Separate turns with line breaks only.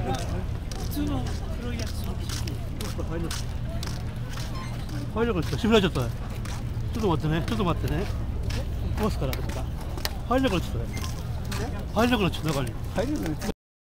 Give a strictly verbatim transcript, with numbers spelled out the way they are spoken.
普通の黒いやつ。
入れなかった。閉められちゃった。ちょっと待ってね。ちょっと待ってね。壊すから。入れなくなっちゃった。入れなくなっちゃった中に。
入れない。